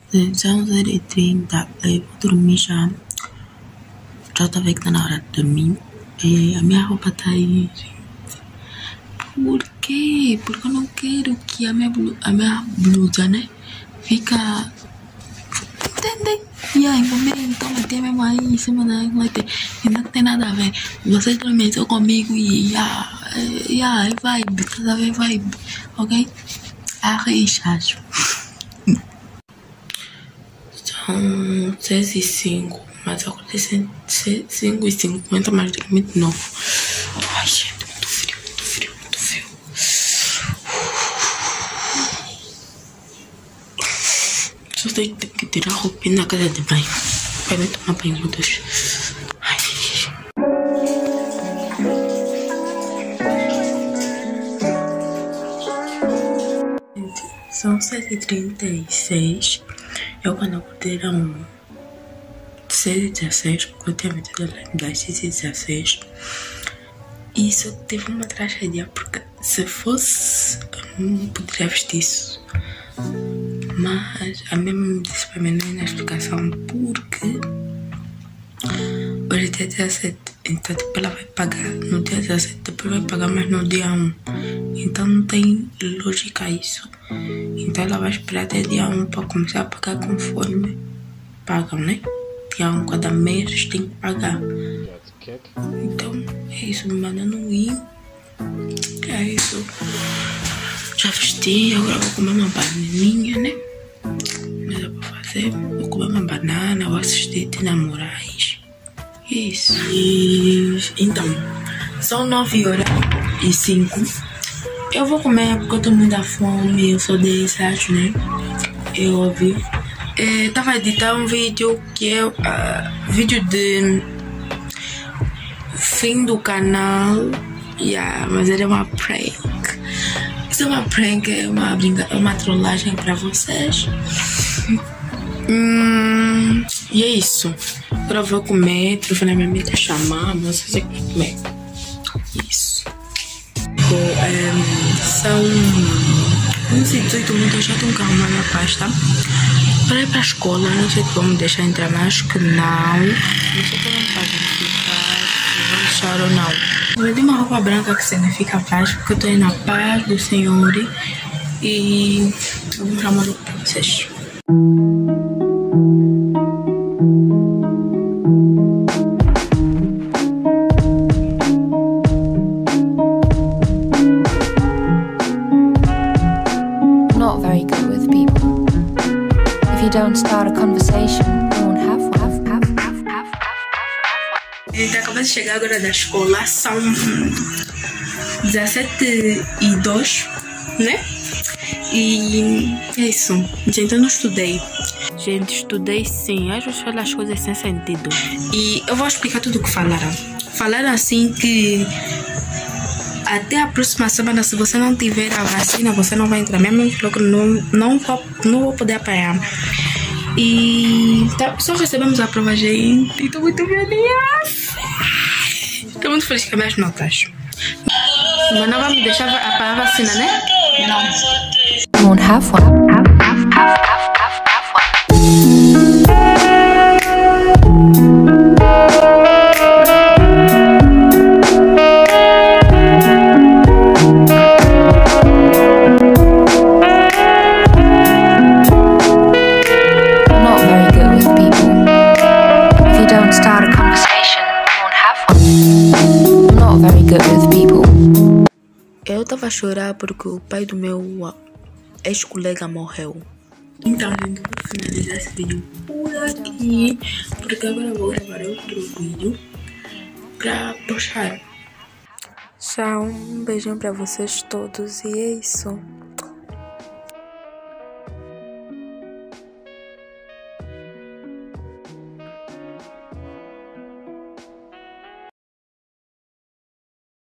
Gente, são 0h30, eu vou dormir já. Já tá vendo que tá na hora de dormir. A minha roupa tá aí, gente. Por quê? Porque eu não quero que a minha blusa, né? Fica... Entendem? E aí, então vai ter mesmo aí em cima da... Vai ter... E não tem nada a ver. Vocês também estão comigo e... vibe, tá vendo? Vibe, ok? Arreixas. São 6h05, mas eu acordei 5h50, mas dormi de novo. Ai, gente, muito frio. Só tenho que tirar a roupinha na casa de banho. Vai me tomar banho, meu Deus. Ai. São 7h36. Eu quando acordei eram 6h16, porque eu tinha metido das 6h16. E isso teve uma tragédia, porque se fosse, eu não poderia vestir isso. Mas a minha mãe me disse para mim não ir na explicação, porque hoje é dia 17, então tipo, ela vai pagar no dia 17, depois vai pagar mais no dia 1. Então não tem lógica isso. Então ela vai esperar até dia 1 para começar a pagar conforme pagam, né? Dia 1 cada mês tem que pagar. Então é isso, me mandando ir. É isso. Já vesti, agora vou comer uma bananinha, né? Nada pra fazer. Vou comer uma banana, vou assistir Tina Moraes. Isso. Então, são 9h05. Eu vou comer porque eu tô muito à fome. Eu sou desse, acho, né? Eu ouvi. Tava editando um vídeo que é vídeo de fim do canal. Mas era uma prank. Isso é uma prank, é uma trollagem pra vocês. E é isso. Agora eu vou comer. Telefone minha amiga chamar, mas eu sei que vou comer. Isso. São 11h18 minutos. Eu já tenho que arrumar minha pasta para ir pra escola. Não sei se vão me deixar entrar, mas acho que não. Não sei como podem ficar, se vão deixar ou não. Eu dei uma roupa branca que significa paz, porque eu tô indo na paz do Senhor. E eu vou mostrar uma roupa pra vocês. Not very good with people. If you don't start a conversation, you won't have one. Ele acabou de chegar agora da escola, são 17h02, né? E é isso. Gente, eu não estudei. Gente, estudei sim. Às vezes falo as coisas sem sentido. E eu vou explicar tudo o que falaram. Falaram assim que até a próxima semana, se você não tiver a vacina, você não vai entrar. Minha mãe falou que não vou poder apanhar. E só recebemos a prova, gente. Estou muito feliz. Estou muito feliz com as minhas notas. Mas não vai me deixar apanhar a vacina, né? Não. You won't have one. Not very good with people. If you don't start a conversation, you won't have one. Not very good with people. Eu tava a chorar porque o pai do meu ex-colega morreu. Então, gente, vou finalizar esse vídeo por aqui, porque agora eu vou gravar outro vídeo pra postar. Tchau, um beijinho pra vocês todos e é isso.